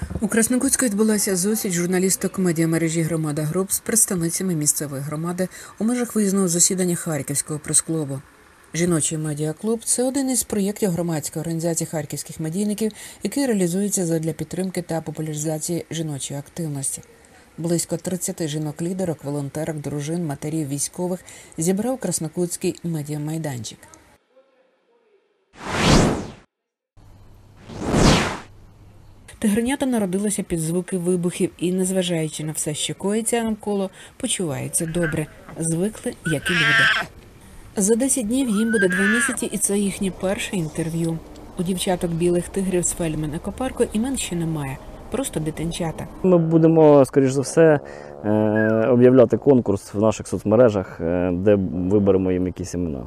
У Краснокутську відбулася зустріч журналісток медіамережі «Громада Груп» з представницями місцевої громади у межах виїзного засідання Харківського прес-клубу. Жіночий медіаклуб – це один із проєктів громадської організації харківських медійників, який реалізується задля підтримки та популяризації жіночої активності. Близько 30 жінок-лідерок, волонтерок, дружин, матерів, військових зібрав Краснокутський медіамайданчик. Тигренята народилися під звуки вибухів і, незважаючи на все, що коїться навколо, почуваються добре, звикли, як і люди. За 10 днів їм буде 2 місяці, і це їхнє перше інтерв'ю. У дівчаток білих тигрів з Фельдмен екопарку імен ще немає, просто дитинчата. Ми будемо, скоріш за все, об'являти конкурс в наших соцмережах, де виберемо їм якісь імена.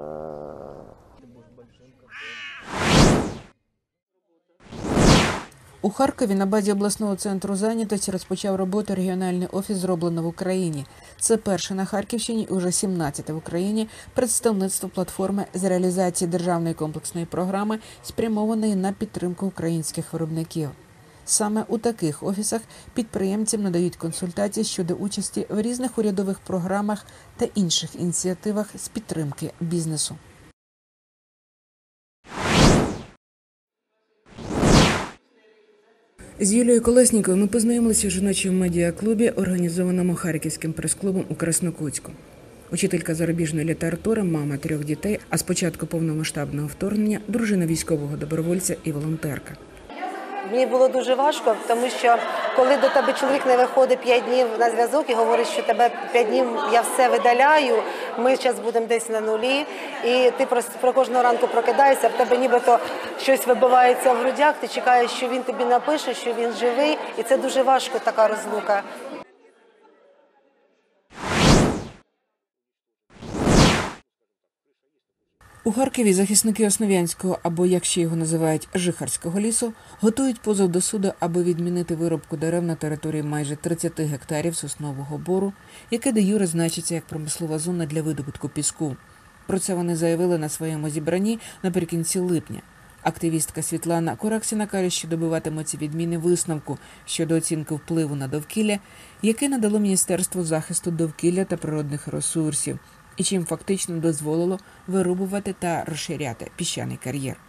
У Харкові на базі обласного центру зайнятості розпочав роботу регіональний офіс «Зроблено в Україні». Це перше на Харківщині і вже 17-те в Україні представництво платформи з реалізації державної комплексної програми, спрямованої на підтримку українських виробників. Саме у таких офісах підприємцям надають консультації щодо участі в різних урядових програмах та інших ініціативах з підтримки бізнесу. З Юлією Колесніковою ми познайомилися в жіночому медіаклубі, організованому Харківським прес-клубом у Краснокутську. Учителька зарубіжної літератури, мама 3 дітей, а з початку повномасштабного вторгнення – дружина військового добровольця і волонтерка. Мені було дуже важко, тому що коли до тебе чоловік не виходить 5 днів на зв'язок і говорить, що тебе 5 днів я все видаляю, ми зараз будемо десь на нулі, і ти просто кожного ранку прокидаєшся, в тебе нібито щось вибивається в грудях, ти чекаєш, що він тобі напише, що він живий, і це дуже важко, така розлука. У Харкові захисники Основ'янського, або, як ще його називають, Жихарського лісу, готують позов до суду, аби відмінити вирубку дерев на території майже 30 гектарів соснового бору, яке де-юре значиться як промислова зона для видобутку піску. Про це вони заявили на своєму зібранні наприкінці липня. Активістка Світлана Кораксіна каже, що добиватимуться відміни висновку щодо оцінки впливу на довкілля, яке надало Міністерство захисту довкілля та природних ресурсів, і чим фактично дозволило вирубувати та розширяти піщаний кар'єр.